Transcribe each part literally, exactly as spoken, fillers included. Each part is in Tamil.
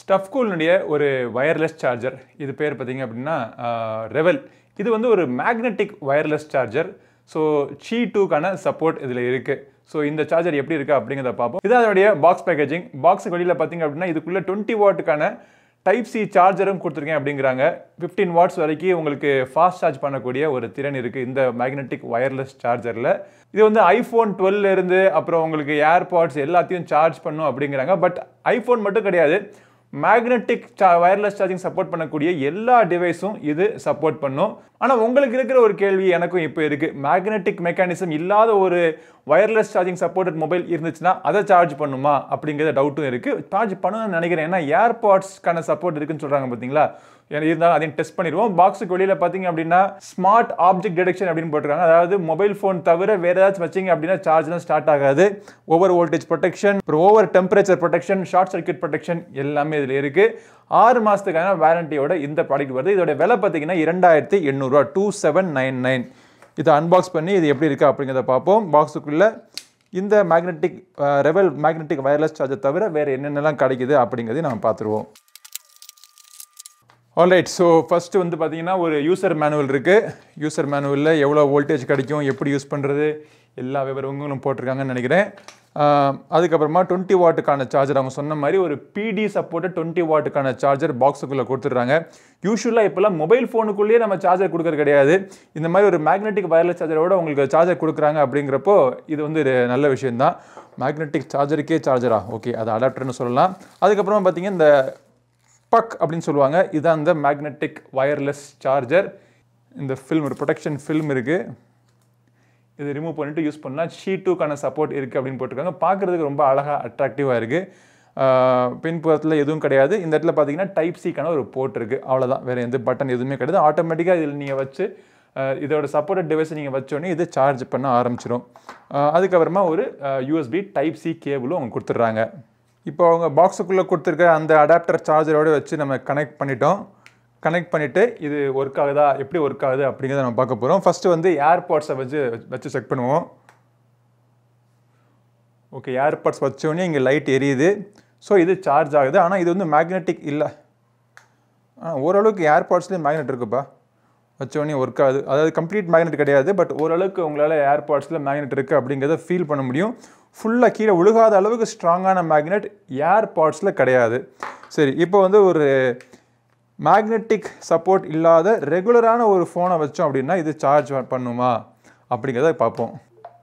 ஸ்டஃப் கூல்னுடைய ஒரு வயர்லெஸ் சார்ஜர். இது பேர் பார்த்தீங்க அப்படின்னா ரெவல். இது வந்து ஒரு magnetic wireless charger. So C டூக்கான சப்போர்ட் இதில் இருக்குது. ஸோ இந்த சார்ஜர் எப்படி இருக்குது அப்படிங்கிறத பார்ப்போம். இது அதனுடைய பாக்ஸ் பேக்கேஜிங். பாக்ஸுக்கு வெளியில் பார்த்தீங்க அப்படின்னா இதுக்குள்ளே டுவெண்ட்டி வாட்டுக்கான டைப் சி சார்ஜரும் கொடுத்துருக்கேன் அப்படிங்கிறாங்க. ஃபிஃப்டீன் வாட்ஸ் வரைக்கும் உங்களுக்கு ஃபாஸ்ட் சார்ஜ் பண்ணக்கூடிய ஒரு திறன் இருக்குது இந்த மேக்னெட்டிக் வயர்லெஸ் சார்ஜரில். இது வந்து ஐஃபோன் டுவெல் இருந்து அப்புறம் உங்களுக்கு ஏர்பாட்ஸ் எல்லாத்தையும் சார்ஜ் பண்ணும் அப்படிங்கிறாங்க. பட் ஐஃபோன் மட்டும் கிடையாது, மேக்னெட்டிக் வயர்லெஸ் சார்ஜிங் சப்போர்ட் பண்ணக்கூடிய எல்லா டிவைஸும் இது சப்போர்ட் பண்ணும். ஆனால் உங்களுக்கு இருக்கிற ஒரு கேள்வி எனக்கும் இப்போ இருக்குது. மேக்னெட்டிக் மெக்கானிசம் இல்லாத ஒரு வயர்லெஸ் சார்ஜிங் சப்போர்ட்டட் மொபைல் இருந்துச்சுன்னா அதை சார்ஜ் பண்ணுமா அப்படிங்கிற டவுட்டும் இருக்குது. சார்ஜ் பண்ணணும்னு நினைக்கிறேன். ஏன்னா ஏர்பாட்ஸ்க்கான சப்போர்ட் இருக்குன்னு சொல்கிறாங்க பார்த்தீங்களா. இருந்தாலும் அதையும் டெஸ்ட் பண்ணிடுவோம். பாக்ஸுக்கு வெளியில் பார்த்தீங்க அப்படின்னா ஸ்மார்ட் ஆப்ஜெக்ட் டிடெக்ஷன் அப்படின்னு போட்டிருக்காங்க. அதாவது மொபைல் ஃபோன் தவிர வேறு ஏதாச்சும் வச்சிங்க அப்படின்னா சார்ஜ்லாம் ஸ்டார்ட் ஆகாது. ஓவர் வோல்டேஜ் ப்ரொடெக்ஷன், அப்புறம் over temperature protection, short circuit protection எல்லாமே இதில் இருக்குது. ஆறு மாதத்துக்கான வாரண்டியோட இந்த ப்ராடக்ட் வருது. இதோட விலை பார்த்தீங்கன்னா இரண்டாயிரத்தி எண்ணூறுரூவா, டூ செவன் நைன் நைன். இதை அன்பாக்ஸ் பண்ணி இது எப்படி இருக்குது அப்படிங்கிறத பார்ப்போம். பாக்ஸுக்குள்ளே இந்த magnetic Revel magnetic wireless charger தவிர வேறு என்னென்னலாம் கிடைக்குது அப்படிங்கிறதையும் நம்ம பார்த்துருவோம். ஆல்ரைட். ஸோ ஃபஸ்ட்டு வந்து பார்த்தீங்கன்னா ஒரு யூசர் மேனுவல் இருக்குது. யூசர் மேனுவலில் எவ்வளோ வோல்டேஜ் கிடைக்கும், எப்படி யூஸ் பண்ணுறது, எல்லா விவரங்களும் போட்டிருக்காங்கன்னு நினைக்கிறேன். அதுக்கப்புறமா டுவெண்ட்டி வாட்டுக்கான சார்ஜர், அவங்க சொன்ன மாதிரி ஒரு பிடி சப்போர்ட்டட் டுவெண்ட்டி வாட்டுக்கான சார்ஜர் பாக்ஸுக்குள்ளே கொடுத்துட்றாங்க. யூஸ்வலாக இப்போலாம் மொபைல் ஃபோனுக்குள்ளேயே நம்ம சார்ஜர் கொடுக்குறது கிடையாது. இந்த மாதிரி ஒரு மேக்னெட்டிக் வயர்லெஸ் சார்ஜரோட உங்களுக்கு சார்ஜர் கொடுக்குறாங்க அப்படிங்கிறப்போ இது வந்து ஒரு நல்ல விஷயந்தான். மேக்னெட்டிக் சார்ஜருக்கே சார்ஜரா, ஓகே, அது அடாப்டர்னு சொல்லலாம். அதுக்கப்புறமா பார்த்தீங்கன்னா இந்த பக் அப்படின்னு சொல்லுவாங்க. இதுதான் இந்த மேக்னெட்டிக் வயர்லெஸ் சார்ஜர். இந்த ஃபில்ம், ஒரு ப்ரொடெக்ஷன் ஃபில்ம் இருக்குது. இது ரிமூவ் பண்ணிவிட்டு யூஸ் பண்ணால் ஷீ டூக்கான சப்போர்ட் இருக்குது அப்படின்னு போட்டிருக்காங்க. பார்க்குறதுக்கு ரொம்ப அழகாக அட்ராக்டிவாக இருக்குது. பின்புறத்தில் எதுவும் கிடையாது. இந்த இடத்துல பார்த்தீங்கன்னா டைப் சிக்கான ஒரு போர்ட் இருக்குது, அவ்வளோதான். வேறு எந்த பட்டன் எதுவுமே கிடையாது. ஆட்டோமேட்டிக்காக இதில் நீங்கள் வச்சு இதோட சப்போர்ட்டட் டிவைஸை நீங்கள் வச்சோடனே இது சார்ஜ் பண்ண ஆரம்பிச்சிடும். அதுக்கப்புறமா ஒரு யூஎஸ்பி டைப் சி கேபிளும் அவங்க கொடுத்துட்றாங்க. இப்போ அவங்க பாக்ஸுக்குள்ளே கொடுத்துருக்க அந்த அடாப்டர் சார்ஜரோடு வச்சு நம்ம கனெக்ட் பண்ணிட்டோம். கனெக்ட் பண்ணிவிட்டு இது ஒர்க் ஆகுதா, எப்படி ஒர்க் ஆகுது அப்படிங்கிறத நம்ம பார்க்க போகிறோம். ஃபஸ்ட்டு வந்து ஏர்பாட்ஸை வச்சு வச்சு செக் பண்ணுவோம். ஓகே, ஏர்பாட்ஸ் வச்சோடனே இங்கே லைட் எரியுது. ஸோ இது சார்ஜ் ஆகுது. ஆனால் இது வந்து மேக்னெட்டிக் இல்லை. ஆனால் ஓரளவுக்கு ஏர்பாட்ஸ்லேயும் மேக்னெட் இருக்குப்பா. வச்சோடனே ஒர்க் ஆகுது. அதாவது கம்ப்ளீட் மேக்னெட் கிடையாது, பட் ஓரளவுக்கு உங்களால் ஏர்பாட்ஸில் மேக்னெட் இருக்குது அப்படிங்கிறத ஃபீல் பண்ண முடியும். ஃபுல்லாக கீழே விழுகாத அளவுக்கு ஸ்ட்ராங்கான மேக்னெட் ஏர்பாட்ஸில் கிடையாது. சரி, இப்போ வந்து ஒரு மேக்னெட்டிக் சப்போர்ட் இல்லாத ரெகுலரான ஒரு ஃபோனை வச்சோம் அப்படின்னா இது சார்ஜ் பண்ணுமா அப்படிங்கிறத பார்ப்போம்.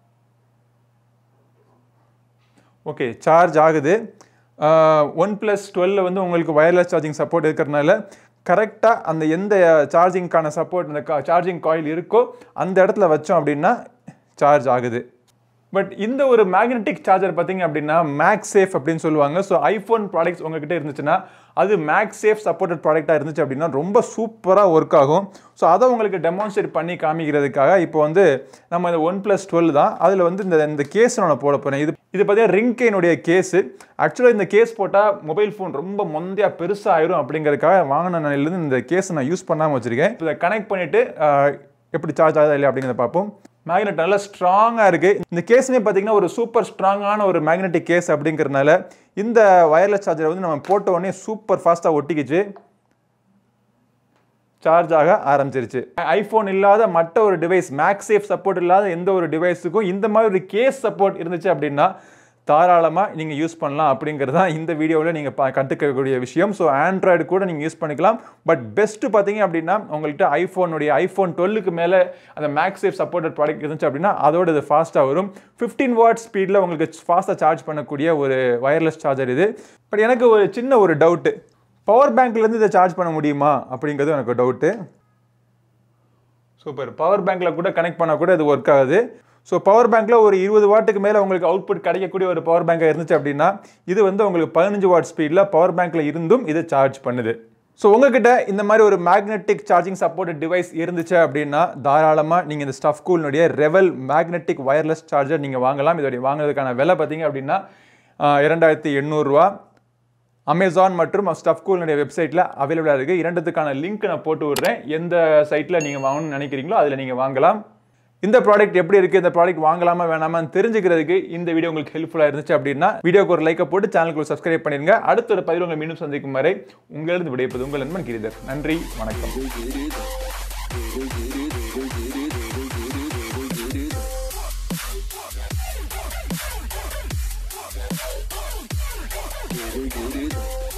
ஓகே, சார்ஜ் ஆகுது. ஒன் ப்ளஸ் டுவெல்ல வந்து உங்களுக்கு வயர்லெஸ் சார்ஜிங் சப்போர்ட் இருக்கிறதுனால கரெக்டாக அந்த எந்த சார்ஜிங்க்கான சப்போர்ட் அந்த சார்ஜிங் காயில் இருக்கோ அந்த இடத்துல வச்சோம் அப்படின்னா சார்ஜ் ஆகுது. பட் இந்த ஒரு மேக்னெட்டிக் சார்ஜர் பார்த்தீங்க அப்படின்னா மேக்ஸேஃப் அப்படின்னு சொல்லுவாங்க. ஸோ ஐஃபோன் ப்ராடக்ட்ஸ் உங்ககிட்ட இருந்துச்சுன்னா அது மேக்ஸேஃப் சப்போர்ட்டட் ப்ராடக்டாக இருந்துச்சு அப்படின்னா ரொம்ப சூப்பராக ஒர்க் ஆகும். ஸோ அதை உங்களுக்கு டெமான்ஸ்ட்ரேட் பண்ணி காமிக்கிறதுக்காக இப்போ வந்து நம்ம இந்த ஒன் ப்ளஸ் டுவெல் தான் அதில் வந்து இந்த இந்த கேஸ் நான் போட போகிறேன். இது இது பார்த்தீங்கன்னா ரிங்கேனுடைய கேஸு. ஆக்சுவலாக இந்த கேஸ் போட்டால் மொபைல் ஃபோன் ரொம்ப மொந்தையாக பெருசாக ஆயிரும் அப்படிங்கிறதுக்காக வாங்கின நிலையிலேருந்து இந்த கேஸை நான் யூஸ் பண்ணாமல் வச்சுருக்கேன். இதை கனெக்ட் பண்ணிவிட்டு எப்படி சார்ஜ் ஆகுதா இல்லை அப்படிங்கிறத பார்ப்போம். மேக்னெட் நல்லா ஸ்ட்ராங்காக இருக்குது. இந்த கேஸுமே பார்த்தீங்கன்னா ஒரு சூப்பர் ஸ்ட்ராங்கான ஒரு மேக்னெட்டிக் கேஸ் அப்படிங்கிறதுனால இந்த வயர்லெஸ் சார்ஜரை வந்து நம்ம போட்ட உடனே சூப்பர் ஃபாஸ்ட்டாக ஒட்டிக்கிச்சு, சார்ஜ் ஆக ஆரம்பிச்சிருச்சு. ஐஃபோன் இல்லாத மற்ற ஒரு டிவைஸ், மேக்ஸேஃப் சப்போர்ட் இல்லாத எந்த ஒரு டிவைஸுக்கும் இந்த மாதிரி ஒரு கேஸ் சப்போர்ட் இருந்துச்சு அப்படின்னா தாராளமாக நீங்கள் யூஸ் பண்ணலாம் அப்படிங்கிறது தான் இந்த வீடியோவில் நீங்கள் பா கற்றுக்கக்கூடிய விஷயம். ஸோ ஆண்ட்ராய்டு கூட நீங்கள் யூஸ் பண்ணிக்கலாம். பட் பெஸ்ட்டு பார்த்தீங்க அப்படின்னா உங்கள்கிட்ட ஐஃபோனுடைய ஐஃபோன் டுவெல்லுக்கு மேலே அந்த மேக்ஸேஃப் சப்போர்ட்டட் ப்ராடக்ட் இருந்துச்சு அப்படின்னா அதோட இது ஃபாஸ்ட்டாக வரும். ஃபிஃப்டீன் வாட் ஸ்பீடில் உங்களுக்கு ஃபாஸ்ட்டாக சார்ஜ் பண்ணக்கூடிய ஒரு வயர்லெஸ் சார்ஜர் இது. பட் எனக்கு ஒரு சின்ன ஒரு டவுட்டு, பவர் பேங்க்லேருந்து இதை சார்ஜ் பண்ண முடியுமா அப்படிங்கிறது எனக்கு டவுட்டு. சூப்பர், பவர் பேங்க்கில் கூட கனெக்ட் பண்ணால் கூட இது ஒர்க் ஆகுது. ஸோ பவர் பேங்க்கில் ஒரு இருபது வாட்டுக்கு மேலே உங்களுக்கு அவுட்புட் கிடைக்கக்கூடிய ஒரு பவர் பேங்காக இருந்துச்சு அப்படின்னா இது வந்து உங்களுக்கு பதினஞ்சு வாட் ஸ்பீடில் பவர் பேங்க்கில் இருந்தும் இது சார்ஜ் பண்ணுது. ஸோ உங்ககிட்ட இந்த மாதிரி ஒரு மேக்னெட்டிக் சார்ஜிங் சப்போர்ட்டட் டிவைஸ் இருந்துச்சு அப்படின்னா தாராளமாக நீங்கள் இந்த ஸ்டஃப் கூல்னுடைய ரெவல் மேக்னெட்டிக் வயர்லெஸ் சார்ஜர் நீங்கள் வாங்கலாம். இதோடைய வாங்குறதுக்கான விலை பார்த்தீங்க அப்படின்னா இரண்டாயிரத்தி எண்ணூறுரூவா. அமேசான் மற்றும் ஸ்டஃப் கூல்னுடைய வெப்சைட்டில் அவைலபிளாக இருக்குது. இரண்டுத்துக்கான லிங்க் நான் போட்டு விடுறேன். எந்த சைட்டில் நீங்கள் வாங்கணும்னு நினைக்கிறீங்களோ அதில் நீங்கள் வாங்கலாம். இந்த ப்ராடக்ட் எப்படி இருக்குது, இந்த ப்ராடக்ட் வாங்கலாமா வேணாமான்னு தெரிஞ்சுக்கிறதுக்கு இந்த வீடியோ உங்களுக்கு ஹெல்ப்ஃபுல்லாக இருந்துச்சு அப்படின்னா வீடியோக்கு ஒரு லைக்கை போட்டு சேனலுக்கு சப்ஸ்கிரைப் பண்ணிருங்க. அடுத்த ஒரு பதிவு உங்களை மீண்டும் சந்திக்கும் வரை உங்களிடம் விடைப்பது உங்கள் நண்பன் கிரிதர். நன்றி, வணக்கம். Get it, get it.